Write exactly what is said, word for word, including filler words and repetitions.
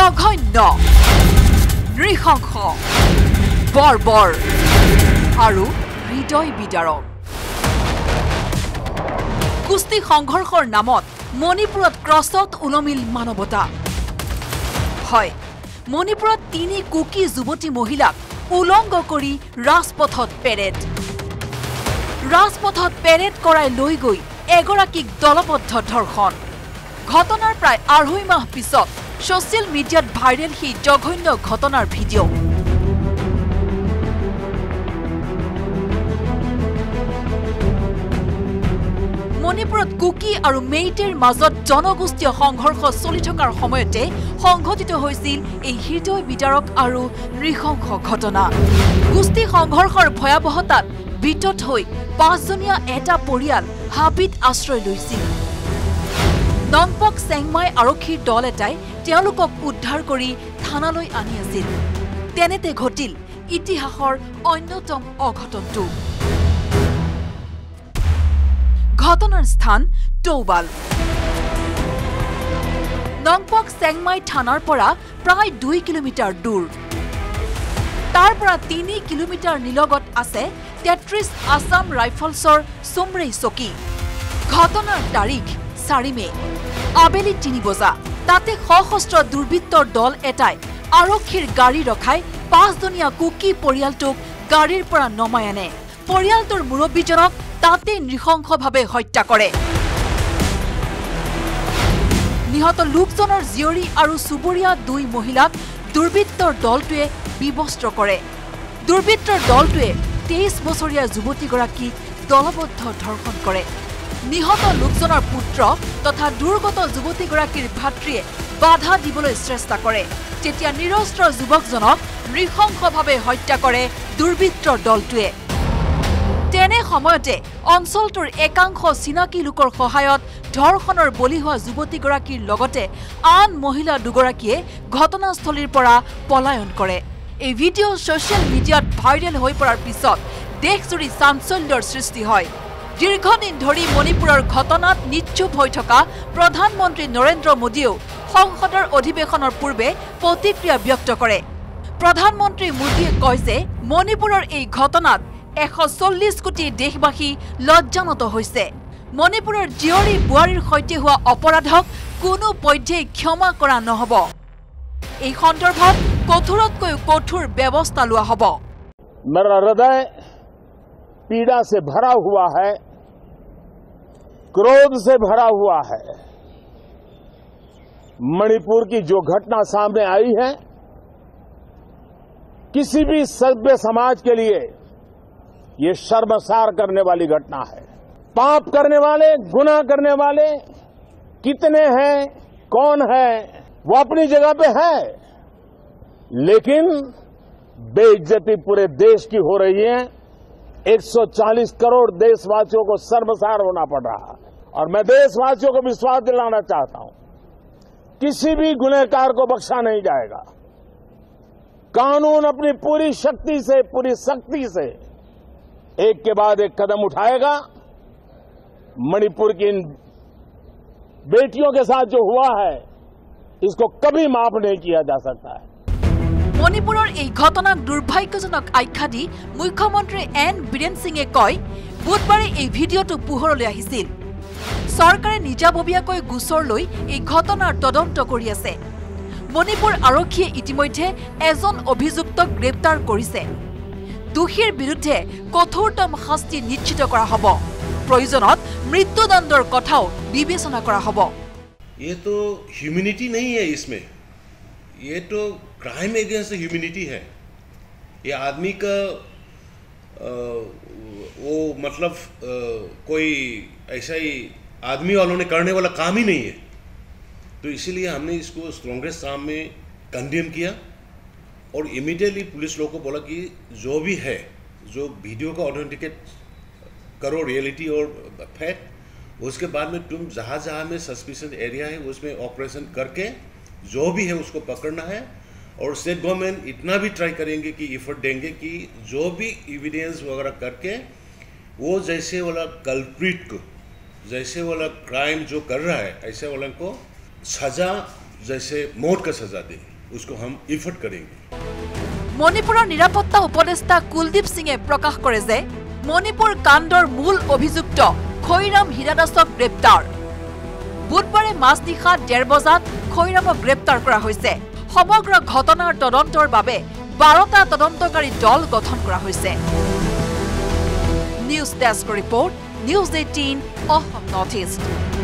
জঘন্য নৃশংস বৰ্বৰ আৰু হৃদয় বিদাৰক কুস্তি সংঘৰ্ষৰ নামত মণিপুৰত ক্ৰছত উলমিল মানৱতা হয় মণিপুৰত তিনি কুকি যুৱতী মহিলাক উলংগ কৰি ৰাজপথত পেৰেড ৰাজপথত পেৰেড কৰাই লৈ গৈ এগৰাকীক দলবদ্ধ ধৰ্ষণ ঘটনাৰ প্ৰায় আঢ়ৈ মাহ পিছত সোশ্যাল মিডিয়াত ভাইৰেল হি জঘন্য ঘটনাৰ ভিডিঅ' মণিপুৰত কুকি আৰু মেইটেৰ মাজত জনগোষ্ঠীয় সংঘৰ্ষ চলি থকাৰ সময়তে সংঘটিত হৈছিল এই হৃদয় বিদাৰক আৰু নৃশংস ঘটনা কুস্তি সংঘৰ্ষৰ ভয়াৱহতাত বিতত হৈ পাঁচজনীয়া এটা পৰিয়াল হাবিত আশ্ৰয় লৈছিল নংপক চেংমাই আৰক্ষীৰ দল এটাই তেওঁলোকক উদ্ধাৰ কৰি থানালৈ আনি আছিল তেনেতে ঘটিল ইতিহাসৰ অন্যতম অঘটনটো ঘটনাৰ স্থান টৌবাল নংপক চেংমাই থানাৰ পৰা প্ৰায় দুই কিলোমিটাৰ দূৰ তাৰ পৰা তিনি কিলোমিটাৰ নিলগত আছে তেত্ৰিশ আসাম ৰাইফলছৰ সুমৰেই চকী ঘটনাৰ তাৰিখ চাৰি মে আবেলি তিনি বজা তাতে সশস্ত্ৰ দুৰ্বৃত্তৰ দল এটাই আৰক্ষীৰ গাড়ী ৰখাই পাঁচজনীয়া কুকি পৰিয়ালটোক গাড়ীৰ পৰা নমাই আনে পৰিয়ালটোৰ মুৰব্বীজনক তাতে নৃশংসভাৱে হত্যা কৰে নিহত লোকজনৰ জীয়ৰী আৰু চুবুৰীয়া দুই মহিলাক দুৰ্বৃত্তৰ দলটোৱে বিবস্ত্ৰ কৰে দুৰ্বৃত্তৰ দলটোৱে তেইশ বছৰীয়া যুৱতীগৰাকীক দলবদ্ধ ধৰ্ষণ কৰে নিহত লোকজনৰ পুত্ৰ তথা দুৰ্গত যুৱতীগৰাকীৰ ভাতৃয়ে বাধা দিবলৈ চেষ্টা কৰে তেতিয়া নিৰস্ত্ৰ যুৱকজনক নৃশংসভাৱে হত্যা কৰে দুৰ্বৃত্তৰ দলটোৱে তেনে সময়তে অঞ্চলটোৰ একাংশ চিনাকি লোকৰ সহায়ত ধৰ্ষণৰ বলি হোৱা যুৱতীগৰাকীৰ লগতে আন মহিলা দুগৰাকীয়ে ঘটনাস্থলীৰ পৰা পলায়ন কৰে এই ভিডিঅ' সোশ্যাল মিডিয়াত ভাইৰেল হৈ পৰাৰ পিছত দেশজুৰি চাঞ্চল্যৰ সৃষ্টি হয় দীৰ্ঘদিন ধৰি মণিপুৰৰ ঘটনাত নিশ্চুপ হৈ থকা প্ৰধানমন্ত্ৰী নৰেন্দ্ৰ মোদীয়েও সংসদৰ অধিৱেশনৰ পূৰ্বে প্ৰতিক্ৰিয়া ব্যক্ত কৰে প্ৰধানমন্ত্ৰী মোদীয়ে কয় যে মণিপুৰৰ এই ঘটনাত এশ চল্লিশ কোটি দেশবাসী লজ্জানত হৈছে মণিপুৰৰ জীয়ৰী বুৱাৰীৰ সৈতে হোৱা অপৰাধক কোনো পধ্যেই ক্ষমা কৰা নহব এই সন্দৰ্ভত কঠোৰতকৈ কঠোৰ ব্যৱস্থা লোৱা হ'ব मेरा हृदय पीड़ा से भरा हुआ है क्रोध से भरा हुआ है मणिपुर की जो घटना सामने आई है किसी भी सभ्य समाज के लिए ये शर्मसार करने वाली घटना है पाप करने वाले गुनाह करने वाले कितने हैं कौन है वो अपनी जगह पे है लेकिन बेइज्जती पूरे देश की हो रही है एक सौ चालीस करोड़ देशवासियों को शर्मसार होना पड़ रहा है और मैं देशवासियों को विश्वास दिलाना चाहता हूं किसी भी गुनहगार को बख्शा नहीं जाएगा कानून अपनी पूरी शक्ति से पूरी सख्ती से एक के बाद एक कदम उठाएगा मणिपुर की इन बेटियों के साथ जो हुआ है इसको कभी माफ नहीं किया जा सकता है মণিপুৰৰ এই ঘটনাক দুৰ্ভাগ্যজনক আখ্যা দি মুখ্যমন্ত্ৰী এন বীৰেন সিঙে কয় বুধবাৰে এই ভিডিঅ'টো পোহৰলৈ আহিছিল চৰকাৰে নিজাববীয়াকৈ গোচৰ লৈ এই ঘটনাৰ তদন্ত কৰি আছে মণিপুৰ আৰক্ষীয়ে ইতিমধ্যে এজন অভিযুক্তক গ্ৰেপ্তাৰ কৰিছে দোষীৰ বিৰুদ্ধে কঠোৰতম শাস্তি নিশ্চিত কৰা হ'ব প্ৰয়োজনত মৃত্যুদণ্ডৰ কথাও বিবেচনা কৰা হ'ব ये तो ह्यूमैनिटी नहीं है इसमें ये तो क्राइम अगेंस्ट ह्यूमैनिटी है ये आदमी का आ, वो मतलब आ, कोई ऐसा ही आदमी वालों ने करने वाला काम ही नहीं है तो इसीलिए हमने इसको स्ट्रॉन्गेस्ट फॉर्म में कंडेम किया और इमीडिएटली पुलिस लोगों को बोला कि जो भी है जो वीडियो का ऑथेंटिकेट करो रियलिटी और फैक्ट उसके बाद में तुम जहाँ जहाँ में सस्पिशन एरिया है उसमें ऑपरेशन करके जो भी है उसको पकड़ना है और स्टेट गवर्नमेंट इतना भी ट्राई करेंगे कि एफर्ट देंगे कि जो भी एविडेंस वगैरह करके वो जैसे वाला कल्प्रिट को जैसे वाला क्राइम जो कर रहा है ऐसे वाला को सजा जैसे मौत का सजा दे उसको हम एफर्ट करेंगे মণিপুৰৰ নিৰাপত্তা উপদেষ্টা কুলদীপ সিঙে প্ৰকাশ কৰে যে মণিপুৰ কাণ্ডৰ মূল অভিযুক্ত খৈৰাম হীৰাদাসক গ্ৰেপ্তাৰ বুধবাৰে মাজনিশা ডেৰ বজাত খৈৰামক গ্ৰেপ্তাৰ কৰা হৈছে সমগ্ৰ ঘটনাৰ তদন্তৰ বাবে বাৰটা তদন্তকাৰী দল গঠন কৰা হৈছে news desk report news eighteen Assam north east